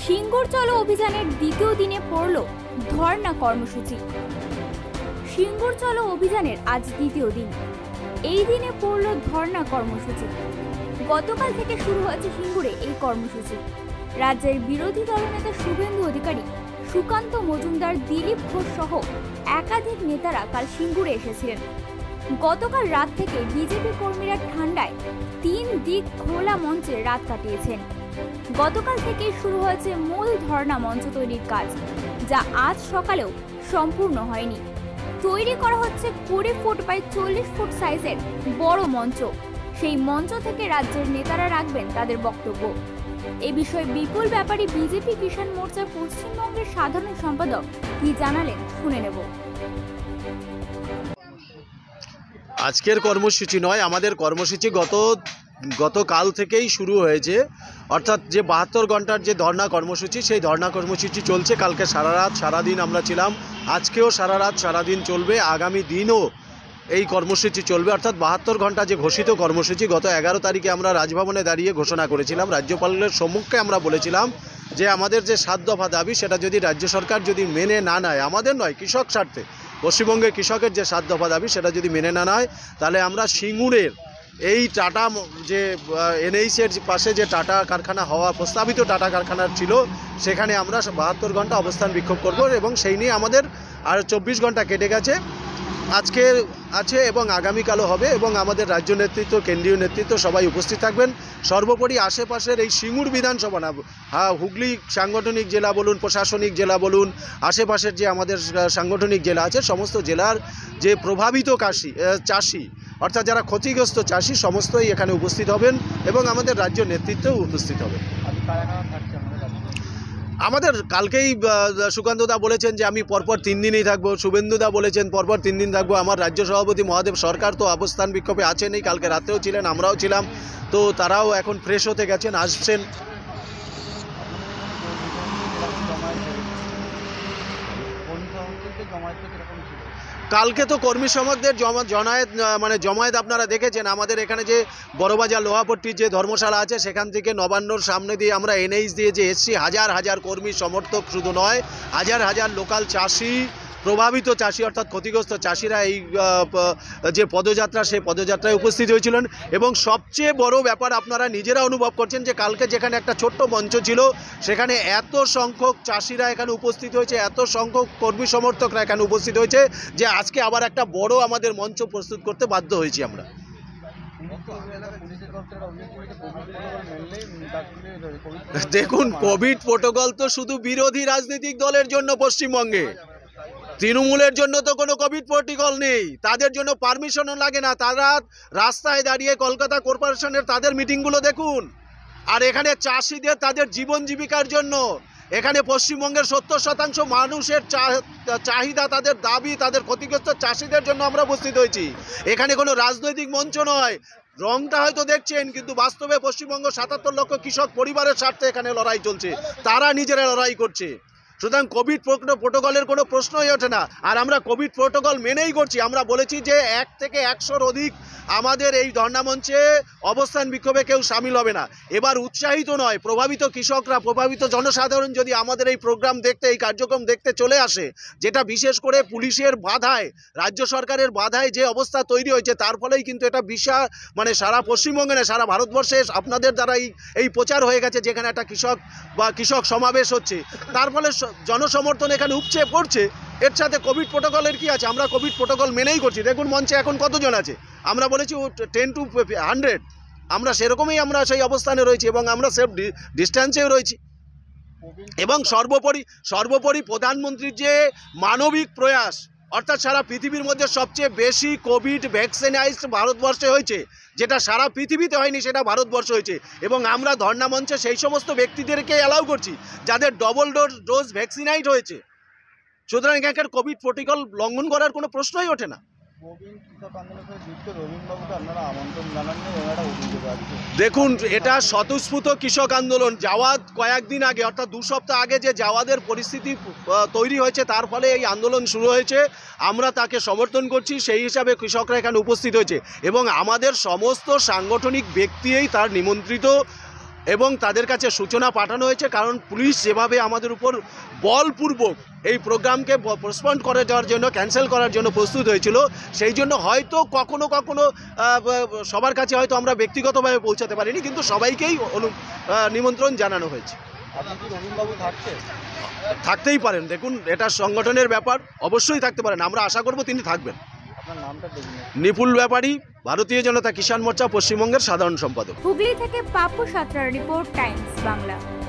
সিঙ্গুর চলো অভিযানের দ্বিতীয় দিনে পড়ল ধর্ণা কর্মসূচি। সিঙ্গুর চলো অভিযানের আজ দ্বিতীয় দিন। এই দিনে পড়ল ধর্ণা কর্মসূচি। গতকাল থেকে শুরু হয়েছে সিঙ্গুরে এই কর্মসূচি। রাজ্যের বিরোধী দলনেতা শুভেন্দু অধিকারী, সুকান্ত মজুমদার, দিলীপ ঘোষ সহ একাধিক নেতারা কাল সিঙ্গুরে এসেছিলেন। গতকাল রাত থেকে বিজেপি কর্মীরা ঠান্ডায় 3 দিক খোলা মঞ্চে রাত কাটিয়েছেন। গতকাল থেকেই শুরু হয়েছে মূল ধর্ণা মঞ্চ তৈরির কাজ, যা আজ সকালেও সম্পূর্ণ হয়নি। তৈরি করা হচ্ছে 20 ফুট বাই 40 ফুট সাইজের বড় মঞ্চ। সেই মঞ্চ থেকে রাজ্যের নেতারা রাখবেন তাদের বক্তব্য। এ বিষয়ে বিপুল ব্যাপারী, বিজেপি কিষাণ মোর্চা পশ্চিমবঙ্গের সাধারণ সম্পাদক কি জানালেন শুনে নেব। আজকের কর্মসূচি নয়, আমাদের কর্মসূচি গতকাল থেকেই শুরু হয়েছে। অর্থাৎ যে 72 ঘন্টার যে ধর্ণা কর্মসূচি, সেই ধর্ণা কর্মসূচি চলছে। কালকে সারা রাত সারাদিন আমরা ছিলাম, আজকেও সারা রাত সারাদিন চলবে, আগামী দিনও এই কর্মসূচি চলবে। অর্থাৎ 72 ঘন্টা যে ঘোষিত কর্মসূচি, গত 11 তারিখে আমরা রাজভবনে দাঁড়িয়ে ঘোষণা করেছিলাম। রাজ্যপালের সম্মুখে আমরা বলেছিলাম যে আমাদের যে 7 দফা দাবি, সেটা যদি রাজ্য সরকার যদি মেনে না নেয়, আমাদের নয়, কৃষক স্বার্থে, পশ্চিমবঙ্গের কৃষকের যে 7 দফা দাবি, সেটা যদি মেনে না নেয়, তাহলে আমরা সিঙ্গুরের এই টাটা যে এনএইচের পাশে যে টাটা কারখানা হওয়া প্রস্তাবিত টাটা কারখানা ছিল, সেখানে আমরা 72 ঘন্টা অবস্থান বিক্ষোভ করব। এবং সেই নিয়ে আমাদের আর 24 ঘন্টা কেটে গেছে, আজকে আছে এবং আগামীকালও হবে। এবং আমাদের রাজ্য নেতৃত্ব, কেন্দ্রীয় নেতৃত্ব সবাই উপস্থিত থাকবেন। সর্বোপরি আশেপাশের এই সিঙ্গুর বিধানসভা না, হুগলি সাংগঠনিক জেলা বলুন, প্রশাসনিক জেলা বলুন, আশেপাশের যে আমাদের সাংগঠনিক জেলা আছে, সমস্ত জেলার যে প্রভাবিত চাষি, অর্থাৎ যারা ক্ষতিগ্রস্ত চাষি, সমস্তই এখানে উপস্থিত হবেন এবং আমাদের রাজ্য নেতৃত্বও উপস্থিত হবে। আমাদের কালকেই সুকান্তদা বলেছেন যে আমি পরপর 3 দিনই থাকবো, শুভেন্দুদা বলেছেন পরপর 3 দিন থাকবো। আমার রাজ্য সভাপতি মহাদেব সরকার তো অবস্থান বিক্ষোভে আছেনই, কালকে রাত্রেও ছিলেন, আমরাও ছিলাম। তো তারাও এখন ফ্রেশ হতে গেছেন, আসছেন। কালকে তো কর্মী সমর্থকদের জমায়েত আপনারা দেখেছেন। আমাদের এখানে যে বড়বাজার লোহাপট্টির যে ধর্মশালা আছে, সেখান থেকে নবান্নর সামনে দিয়ে আমরা এনএইচ দিয়ে যে এসছি, হাজার হাজার কর্মী সমর্থক শুধু নয়, হাজার হাজার লোকাল চাষি, প্রভাবিত চাষি অর্থাৎ ক্ষতিগ্রস্ত চাষিরা এই যে পদযাত্রা, সেই পদযাত্রায় উপস্থিত হয়েছিলেন। এবং সবচেয়ে বড় ব্যাপার আপনারা নিজেরা অনুভব করছেন যে কালকে যেখানে একটা ছোট্ট মঞ্চ ছিল, সেখানে এত সংখ্যক চাষিরা এখানে উপস্থিত হয়েছে, এত সংখ্যক কর্মী সমর্থকরা এখানে উপস্থিত হয়েছে যে আজকে আবার একটা বড় আমাদের মঞ্চ প্রস্তুত করতে বাধ্য হয়েছি আমরা। দেখুন, কোভিড প্রোটোকল তো শুধু বিরোধী রাজনৈতিক দলের জন্য পশ্চিমবঙ্গে, তৃণমূলের জন্য তো কোনো কোভিড প্রোটোকল নেই, তাদের জন্য পারমিশনও লাগে না। তারা রাস্তায় দাঁড়িয়ে কলকাতা কর্পোরেশনের তাদের মিটিংগুলো দেখুন। আর এখানে চাষিদের তাদের জীবন জীবিকার জন্য, এখানে পশ্চিমবঙ্গের 70% মানুষের চাহিদা, তাদের দাবি, তাদের ক্ষতিগ্রস্ত চাষিদের জন্য আমরা উপস্থিত হয়েছি। এখানে কোনো রাজনৈতিক মঞ্চ নয়। রংটা হয়তো দেখছেন, কিন্তু বাস্তবে পশ্চিমবঙ্গ 77 লক্ষ কৃষক পরিবারের স্বার্থে এখানে লড়াই চলছে, তারা নিজেরা লড়াই করছে। সুতরাং কোভিড প্রোটোকলের কোনো প্রশ্নই ওঠে না। আর আমরা কোভিড প্রোটোকল মেনেই করছি। আমরা বলেছি যে 1 থেকে 100-র অধিক আমাদের এই ধর্ণা মঞ্চে অবস্থান বিক্ষোভে কেউ সামিল হবে না। এবার উৎসাহিত নয়, প্রভাবিত কৃষকরা, প্রভাবিত জনসাধারণ যদি আমাদের এই প্রোগ্রাম দেখতে, এই কার্যক্রম দেখতে চলে আসে, যেটা বিশেষ করে পুলিশের বাধায়, রাজ্য সরকারের বাধায় যে অবস্থা তৈরি হয়েছে, তার ফলেই কিন্তু এটা বিশাল, সারা পশ্চিমবঙ্গে না, সারা ভারতবর্ষে আপনাদের দ্বারা এই প্রচার হয়ে গেছে, যেখানে একটা কৃষক সমাবেশ হচ্ছে, তার ফলে জনসমর্থন এখানে উপচে পড়ছে। এর সাথে কোভিড প্রোটোকলের কি আছে? আমরা কোভিড প্রোটোকল মেনেই করছি। দেখুন মঞ্চে এখন কতজন আছে, আমরা বলেছি 10 to 100, আমরা সেরকমই আমরা সেই অবস্থানে রয়েছি এবং আমরা সেফ ডিস্ট্যান্সেও রয়েছি। এবং সর্বোপরি প্রধানমন্ত্রীর যে মানবিক প্রয়াস, অর্থাৎ সারা পৃথিবীর মধ্যে সবচেয়ে বেশি কোভিড ভ্যাকসিনাইজড ভারতবর্ষে হয়েছে, যেটা সারা পৃথিবীতে হয়নি, সেটা ভারতবর্ষে হয়েছে। এবং আমরা ধর্ণা মঞ্চে সেই সমস্ত ব্যক্তিদেরকে অ্যালাউ করছি যাদের ডবল ডোজ ভ্যাকসিনাইড হয়েছে। সুতরাং এখানকার কোভিড প্রোটোকল লঙ্ঘন করার কোনো প্রশ্নই ওঠে না। দেখুন, এটা স্বতঃস্ফূর্ত কৃষক আন্দোলন। জাওয়াদ কয়েকদিন আগে, অর্থাৎ 2 সপ্তাহ আগে যে জাওয়াদের পরিস্থিতি তৈরি হয়েছে, তার ফলে এই আন্দোলন শুরু হয়েছে। আমরা তাকে সমর্থন করছি, সেই হিসাবে কৃষকরা এখানে উপস্থিত হয়েছে এবং আমাদের সমস্ত সাংগঠনিক ব্যক্তিই তার নিমন্ত্রিত এবং তাদের কাছে সূচনা পাঠানো হয়েছে, কারণ পুলিশ যেভাবে আমাদের উপর বলপূর্বক এই প্রোগ্রামকে পোস্টপন্ড করে যাওয়ার জন্য, ক্যান্সেল করার জন্য প্রস্তুত হয়েছিল, সেই জন্য হয়তো কখনো কখনো সবার কাছে হয়তো আমরা ব্যক্তিগতভাবে পৌঁছাতে পারিনি, কিন্তু সবাইকেই নিমন্ত্রণ জানানো হয়েছে। থাকতেই পারেন, দেখুন এটা সংগঠনের ব্যাপার, অবশ্যই থাকতে পারেন, আমরা আশা করব তিনি থাকবেন। নিপুল ব্যাপারী, ভারতীয় জনতা কিষাণ মোর্চা পশ্চিমবঙ্গের সাধারণ সম্পাদক। হুগলি থেকে পাপ্পু সাঁতরার রিপোর্ট, টাইমস বাংলা।